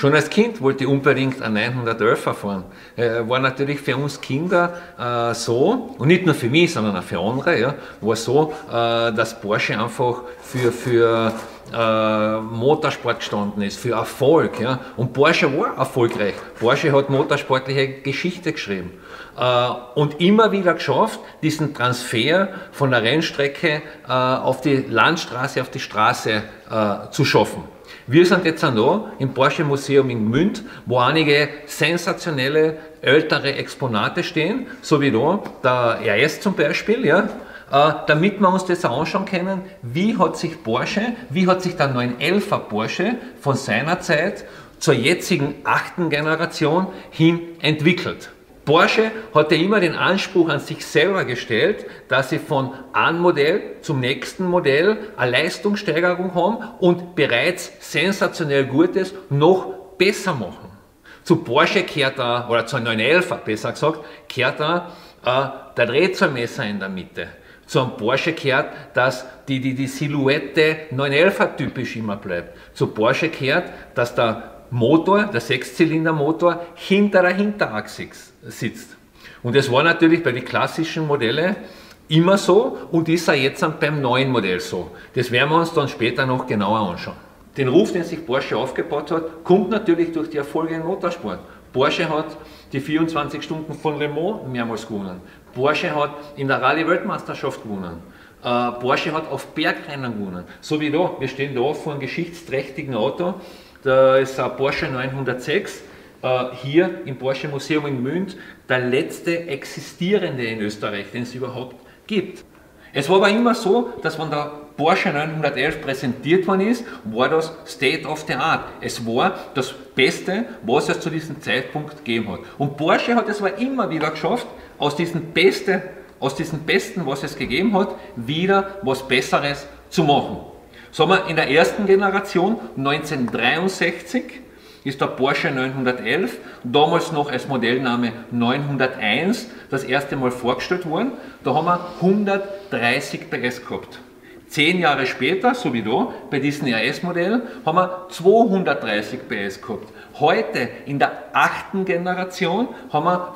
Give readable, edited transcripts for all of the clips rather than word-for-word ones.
Schon als Kind wollte ich unbedingt einen 911er fahren. War natürlich für uns Kinder so, und nicht nur für mich, sondern auch für andere, ja, war so, dass Porsche einfach für Motorsport gestanden ist, für Erfolg. Ja. Und Porsche war erfolgreich. Porsche hat motorsportliche Geschichte geschrieben. Und immer wieder geschafft, diesen Transfer von der Rennstrecke auf die Landstraße, auf die Straße zu schaffen. Wir sind jetzt auch da im Porsche Museum in Gmünd, wo einige sensationelle ältere Exponate stehen, so wie da der RS zum Beispiel, ja, damit wir uns das auch anschauen können, wie hat sich der 911er Porsche von seiner Zeit zur jetzigen 8. Generation hin entwickelt. Porsche hat ja immer den Anspruch an sich selber gestellt, dass sie von einem Modell zum nächsten Modell eine Leistungssteigerung haben und bereits sensationell Gutes noch besser machen. Zu Porsche gehört da, oder zu 911er besser gesagt, gehört da der Drehzahlmesser in der Mitte. Zu einem Porsche gehört, dass die Silhouette 911er typisch immer bleibt. Zu Porsche gehört, dass der Motor, der Sechszylindermotor, hinter der Hinterachse sitzt. Und das war natürlich bei den klassischen Modellen immer so und ist auch jetzt beim neuen Modell so. Das werden wir uns dann später noch genauer anschauen. Den Ruf, den sich Porsche aufgebaut hat, kommt natürlich durch die Erfolge im Motorsport. Porsche hat die 24 Stunden von Le Mans mehrmals gewonnen. Porsche hat in der Rallye-Weltmeisterschaft gewonnen. Porsche hat auf Bergrennen gewonnen. So wie da, wir stehen da vor einem geschichtsträchtigen Auto. Da ist ein Porsche 906, hier im Porsche Museum in Gmünd, der letzte existierende in Österreich, den es überhaupt gibt. Es war aber immer so, dass wenn der Porsche 911 präsentiert worden ist, war das State of the Art. Es war das Beste, was es zu diesem Zeitpunkt gegeben hat. Und Porsche hat es aber immer wieder geschafft, aus diesem Besten, was es gegeben hat, wieder was Besseres zu machen. Sagen wir, in der ersten Generation, 1963, ist der Porsche 911, damals noch als Modellname 901, das erste Mal vorgestellt worden. Da haben wir 130 PS gehabt. 10 Jahre später, so wie da, bei diesem RS-Modell, haben wir 230 PS gehabt. Heute, in der 8. Generation, haben wir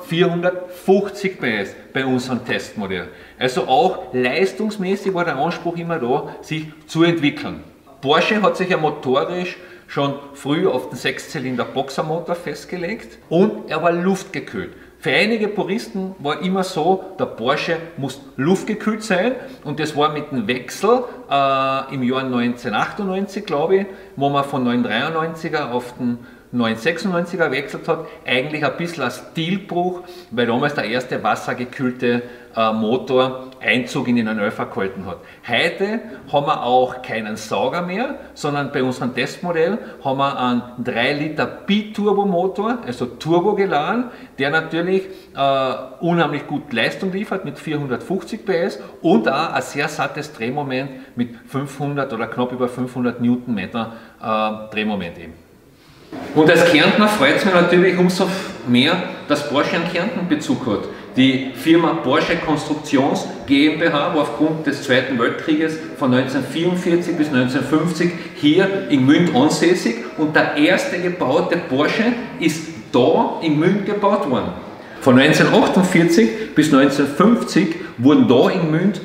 450 PS bei unserem Testmodell. Also auch leistungsmäßig war der Anspruch immer da, sich zu entwickeln. Porsche hat sich ja motorisch schon früh auf den 6-Zylinder-Boxermotor festgelegt und er war luftgekühlt. Für einige Puristen war immer so, der Porsche muss luftgekühlt sein und das war mit dem Wechsel im Jahr 1998, glaube ich, wo man von 993er auf den 996er wechselt hat, eigentlich ein bisschen ein Stilbruch, weil damals der erste wassergekühlte Motor Einzug in den 911er gehalten hat. Heute haben wir auch keinen Sauger mehr, sondern bei unserem Testmodell haben wir einen 3 Liter Biturbomotor, also turbogeladen, der natürlich unheimlich gut Leistung liefert mit 450 PS und auch ein sehr sattes Drehmoment mit 500 oder knapp über 500 Newtonmeter Drehmoment eben. Und als Kärntner freut es mich natürlich umso mehr, dass Porsche einen Kärnten-Bezug hat. Die Firma Porsche Konstruktions GmbH war aufgrund des Zweiten Weltkrieges von 1944 bis 1950 hier in Gmünd ansässig und der erste gebaute Porsche ist da in Gmünd gebaut worden. Von 1948 bis 1950 wurden da in Gmünd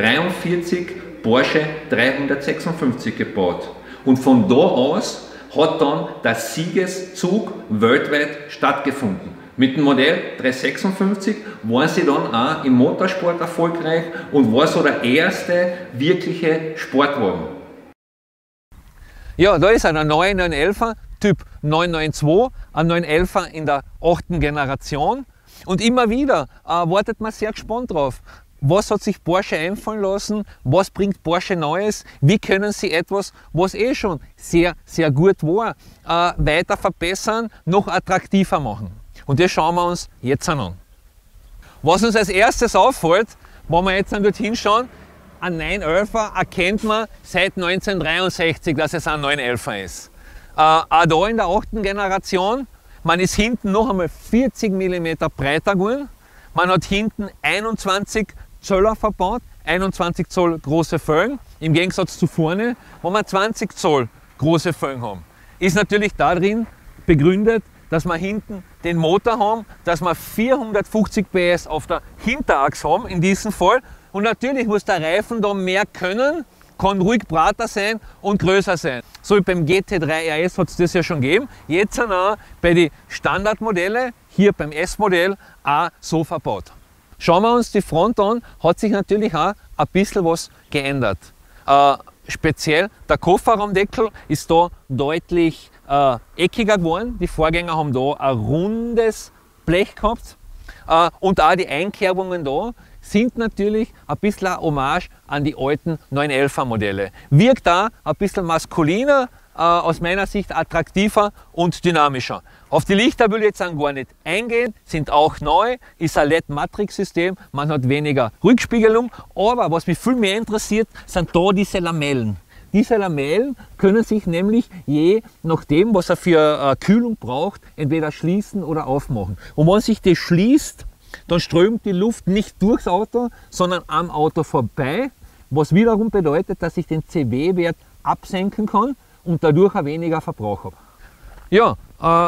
43 Porsche 356 gebaut. Und von da aus hat dann der Siegeszug weltweit stattgefunden. Mit dem Modell 356 waren sie dann auch im Motorsport erfolgreich und war so der erste wirkliche Sportwagen. Ja, da ist ein neuer 911er, Typ 992, ein 911er in der 8. Generation. Und immer wieder wartet man sehr gespannt drauf. Was hat sich Porsche einfallen lassen? Was bringt Porsche Neues? Wie können sie etwas, was eh schon sehr, sehr gut war, weiter verbessern, noch attraktiver machen? Und das schauen wir uns jetzt an. Was uns als erstes auffällt, wenn wir jetzt dort hinschauen, ein 911er erkennt man seit 1963, dass es ein 911er ist. Auch da in der 8. Generation, man ist hinten noch einmal 40 mm breiter geworden. Man hat hinten 21 Zöller verbaut, 21 Zoll große Felgen, im Gegensatz zu vorne, wo wir 20 Zoll große Felgen haben. Ist natürlich da drin begründet, dass wir hinten den Motor haben, dass wir 450 PS auf der Hinterachse haben in diesem Fall. Und natürlich muss der Reifen da mehr können, kann ruhig breiter sein und größer sein. So wie beim GT3 RS hat es das ja schon gegeben. Jetzt auch bei den Standardmodellen, hier beim S-Modell, auch so verbaut. Schauen wir uns die Front an, hat sich natürlich auch ein bisschen was geändert. Speziell der Kofferraumdeckel ist da deutlich eckiger geworden. Die Vorgänger haben da ein rundes Blech gehabt. Und auch die Einkerbungen da sind natürlich ein bisschen eine Hommage an die alten 911er Modelle. Wirkt da ein bisschen maskuliner, aus meiner Sicht attraktiver und dynamischer. Auf die Lichter will ich jetzt gar nicht eingehen, sind auch neu, ist ein LED-Matrix-System, man hat weniger Rückspiegelung, aber was mich viel mehr interessiert, sind da diese Lamellen. Diese Lamellen können sich nämlich je nachdem, was er für Kühlung braucht, entweder schließen oder aufmachen. Und wenn sich das schließt, dann strömt die Luft nicht durchs Auto, sondern am Auto vorbei, was wiederum bedeutet, dass ich den CW-Wert absenken kann und dadurch auch weniger Verbrauch habe. Ja,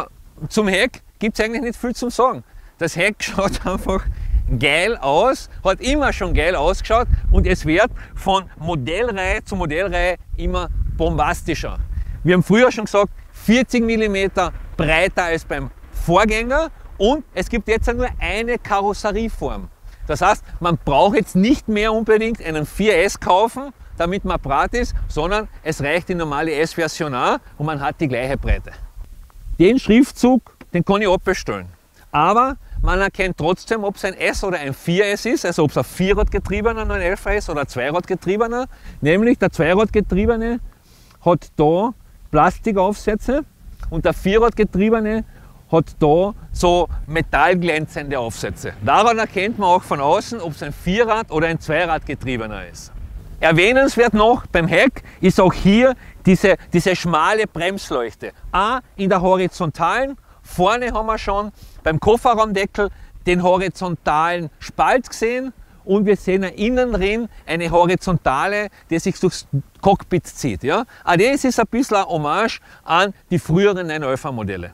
zum Heck gibt es eigentlich nicht viel zu sagen. Das Heck schaut einfach geil aus, hat immer schon geil ausgeschaut und es wird von Modellreihe zu Modellreihe immer bombastischer. Wir haben früher schon gesagt, 40 mm breiter als beim Vorgänger und es gibt jetzt nur eine Karosserieform. Das heißt, man braucht jetzt nicht mehr unbedingt einen 4S kaufen, damit man brat ist, sondern es reicht die normale S-Version auch und man hat die gleiche Breite. Den Schriftzug, den kann ich abbestellen. Aber man erkennt trotzdem, ob es ein S oder ein 4S ist, also ob es ein Vierradgetriebener 911er ist oder ein Zweiradgetriebener. Nämlich der Zweiradgetriebene hat da Plastikaufsätze und der Vierradgetriebene hat da so metallglänzende Aufsätze. Daran erkennt man auch von außen, ob es ein Vierrad- oder ein Zweiradgetriebener ist. Erwähnenswert noch beim Heck ist auch hier diese schmale Bremsleuchte. In der horizontalen, vorne haben wir schon beim Kofferraumdeckel den horizontalen Spalt gesehen und wir sehen innen drin eine horizontale, die sich durchs Cockpit zieht. Ja? Das ist ein bisschen eine Hommage an die früheren 911er Modelle.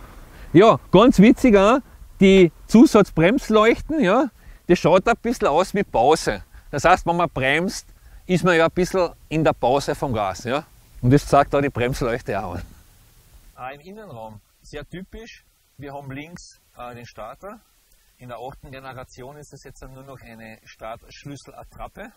Ja, ganz witzig auch, die Zusatzbremsleuchten, ja, das schaut ein bisschen aus wie Pause. Das heißt, wenn man bremst, ist man ja ein bisschen in der Pause vom Gas. Ja? Und das zeigt auch die Bremsleuchte auch an. Im Innenraum sehr typisch, wir haben links den Starter. In der 8. Generation ist es jetzt nur noch eine Startschlüsselattrappe.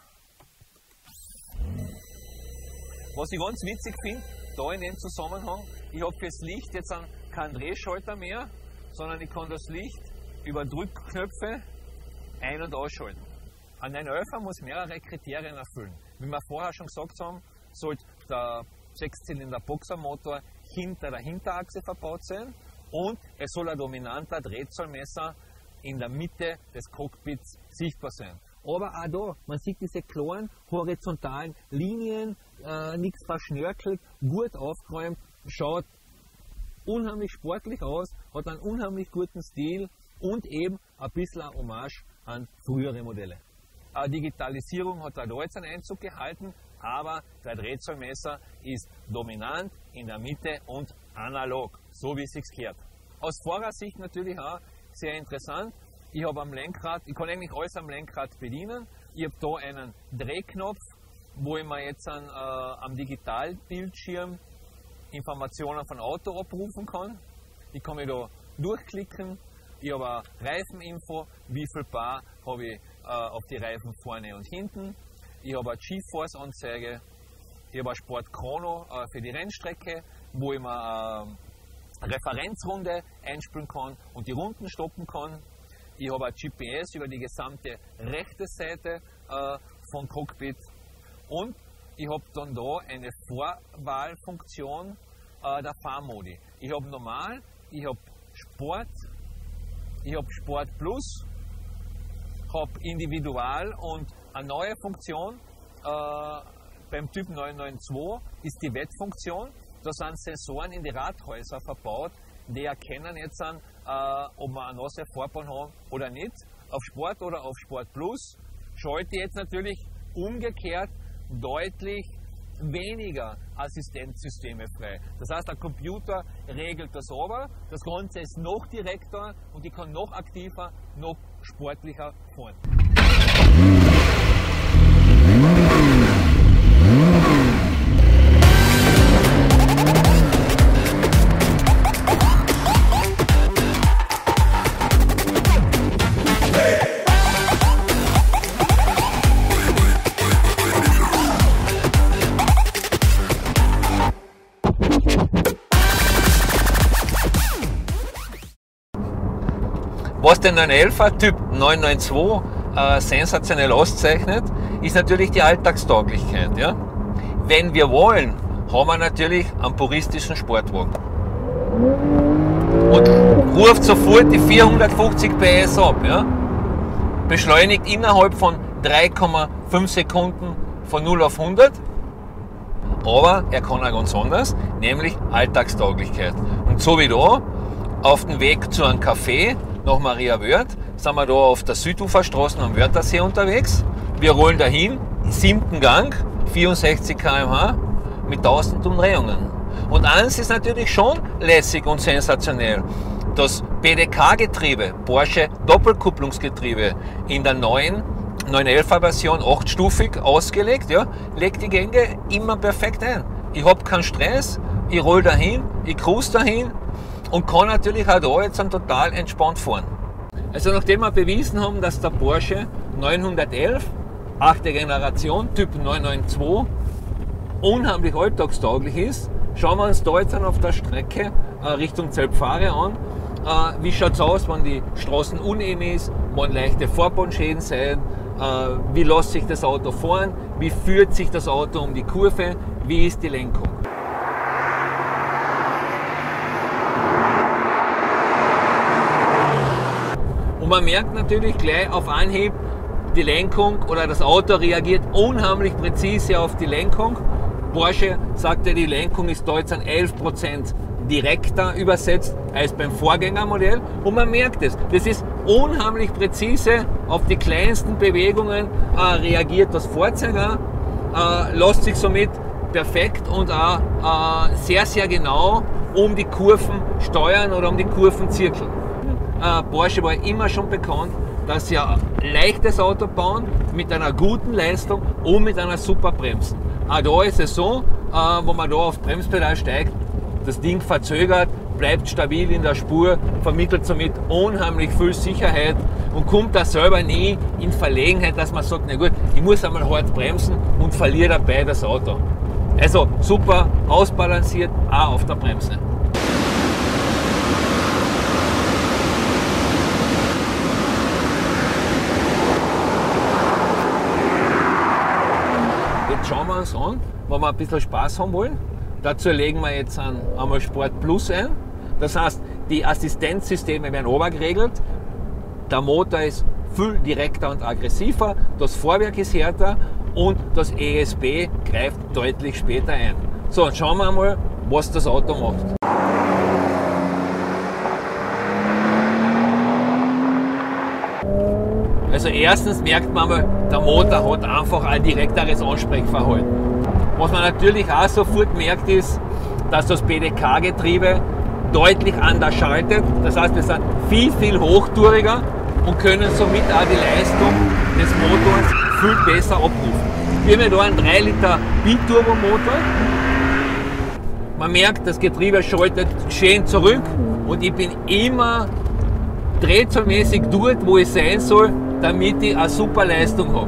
Was ich ganz witzig finde, da in dem Zusammenhang, ich habe fürs Licht jetzt keinen Drehschalter mehr, sondern ich kann das Licht über Drückknöpfe ein- und ausschalten. Ein 911er muss mehrere Kriterien erfüllen. Wie wir vorher schon gesagt haben, sollte der 6-Zylinder Boxermotor hinter der Hinterachse verbaut sein und es soll ein dominanter Drehzahlmesser in der Mitte des Cockpits sichtbar sein. Aber auch da, man sieht diese klaren horizontalen Linien, nichts verschnörkelt, gut aufgeräumt, schaut unheimlich sportlich aus, hat einen unheimlich guten Stil und eben ein bisschen eine Hommage an frühere Modelle. Digitalisierung hat da jetzt einen Einzug gehalten, aber der Drehzahlmesser ist dominant in der Mitte und analog, so wie es sich gehört. Aus Fahrersicht natürlich auch sehr interessant. Ich habe am Lenkrad, ich kann eigentlich alles am Lenkrad bedienen. Ich habe da einen Drehknopf, wo ich mir jetzt am Digitalbildschirm Informationen von Auto abrufen kann. Ich kann mich da durchklicken. Ich habe eine Reifeninfo, wie viel Bar habe ich auf die Reifen vorne und hinten. Ich habe eine G-Force-Anzeige. Ich habe eine Sport Chrono für die Rennstrecke, wo ich mir eine Referenzrunde einspielen kann und die Runden stoppen kann. Ich habe ein GPS über die gesamte rechte Seite vom Cockpit und ich habe dann da eine Vorwahlfunktion der Fahrmodi. Ich habe normal, ich habe Sport, ich habe Sport Plus, habe Individual und eine neue Funktion beim Typ 992 ist die Wettfunktion. Da sind Sensoren in die Radhäuser verbaut, die erkennen jetzt an, ob wir eine nasse Fahrbahn haben oder nicht. Auf Sport oder auf Sport Plus schalte ich jetzt natürlich umgekehrt deutlich weniger Assistenzsysteme frei. Das heißt, der Computer regelt das aber, das Ganze ist noch direkter und ich kann noch aktiver, noch sportlicher fahren. Was den 911er Typ 992 sensationell auszeichnet, ist natürlich die Alltagstauglichkeit. Ja? Wenn wir wollen, haben wir natürlich einen puristischen Sportwagen. Und ruft sofort die 450 PS ab. Ja? Beschleunigt innerhalb von 3,5 Sekunden von 0 auf 100. Aber er kann auch ganz anders, nämlich Alltagstauglichkeit. Und so wie da, auf dem Weg zu einem Café nach Maria Wörth, sind wir da auf der Süduferstraße am Wörthersee unterwegs. Wir rollen dahin, 7. Gang, 64 km/h mit 1000 Umdrehungen. Und eins ist natürlich schon lässig und sensationell. Das PDK-Getriebe, Porsche Doppelkupplungsgetriebe in der neuen 911er Version 8-stufig ausgelegt, ja, legt die Gänge immer perfekt ein. Ich habe keinen Stress, ich roll dahin, ich cruise dahin und kann natürlich auch da jetzt total entspannt fahren. Also nachdem wir bewiesen haben, dass der Porsche 911, 8. Generation, Typ 992, unheimlich alltagstauglich ist, schauen wir uns da jetzt auf der Strecke Richtung Zelpfare an. Wie schaut es aus, wenn die Straßen uneben ist, wann leichte Vorbahnschäden sind, wie lässt sich das Auto fahren, wie führt sich das Auto um die Kurve, wie ist die Lenkung. Und man merkt natürlich gleich auf Anhieb, die Lenkung oder das Auto reagiert unheimlich präzise auf die Lenkung. Porsche sagte, die Lenkung ist da jetzt an 11% direkter übersetzt als beim Vorgängermodell. Und man merkt es, das ist unheimlich präzise, auf die kleinsten Bewegungen reagiert das Fahrzeug lässt sich somit perfekt und auch sehr, sehr genau um die Kurven steuern oder um die Kurven zirkeln. Porsche war immer schon bekannt, dass sie ein leichtes Auto bauen mit einer guten Leistung und mit einer super Bremsen. Auch da ist es so, wo man da auf Bremspedal steigt, das Ding verzögert, bleibt stabil in der Spur, vermittelt somit unheimlich viel Sicherheit und kommt da selber nie in Verlegenheit, dass man sagt, na gut, ich muss einmal hart bremsen und verliere dabei das Auto. Also super ausbalanciert, auch auf der Bremse. Jetzt schauen wir uns an, wenn wir ein bisschen Spaß haben wollen. Dazu legen wir jetzt einmal Sport Plus ein. Das heißt, die Assistenzsysteme werden obergeregelt. Der Motor ist viel direkter und aggressiver, das Fahrwerk ist härter und das ESP greift deutlich später ein. So, und schauen wir mal, was das Auto macht. Also erstens merkt man mal, der Motor hat einfach ein direkteres Ansprechverhalten. Was man natürlich auch sofort merkt ist, dass das PDK-Getriebe deutlich anders schaltet. Das heißt, wir sind viel, viel hochtouriger und können somit auch die Leistung des Motors viel besser abrufen. Wir haben ja da einen 3 Liter Biturbo-Motor. Man merkt, das Getriebe schaltet schön zurück und ich bin immer drehzahlmäßig dort, wo ich sein soll, damit ich eine super Leistung habe.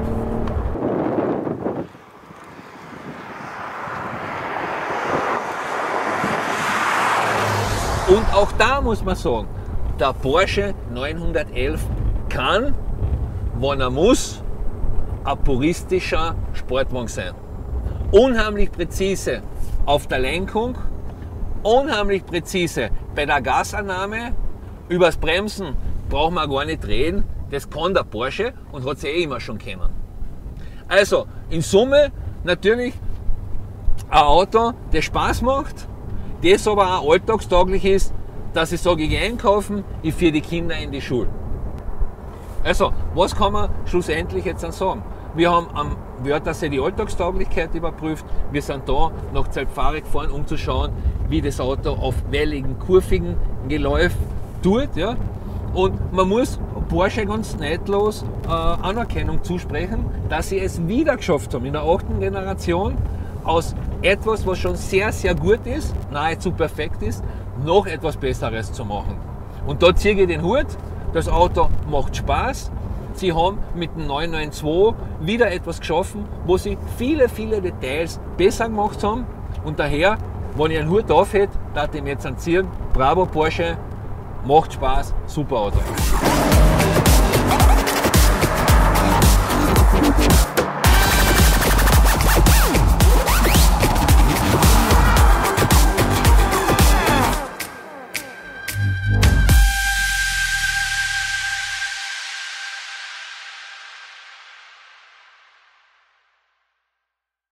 Und auch da muss man sagen, der Porsche 911 kann, wenn er muss, ein puristischer Sportwagen sein. Unheimlich präzise auf der Lenkung, unheimlich präzise bei der Gasannahme, übers Bremsen braucht man gar nicht reden, das kann der Porsche und hat es immer schon können. Also in Summe natürlich ein Auto, das Spaß macht, das aber auch alltagstauglich ist, dass ich sage, ich gehe einkaufen, ich führe die Kinder in die Schule. Also, was kann man schlussendlich jetzt dann sagen? Wir haben am Wörthersee die Alltagstauglichkeit überprüft. Wir sind da nach Zeltfahre gefahren, um zu schauen, wie das Auto auf welligen, kurvigen Geläuf tut. Ja. Und man muss Porsche ganz neidlos Anerkennung zusprechen, dass sie es wieder geschafft haben, in der 8. Generation aus etwas, was schon sehr, sehr gut ist, nahezu perfekt ist, noch etwas Besseres zu machen. Und da ziehe ich den Hut, das Auto macht Spaß. Sie haben mit dem 992 wieder etwas geschaffen, wo sie viele, viele Details besser gemacht haben. Und daher, wenn ich einen Hut auf hätte, darf ich ihm jetzt anziehen. Bravo Porsche, macht Spaß, super Auto.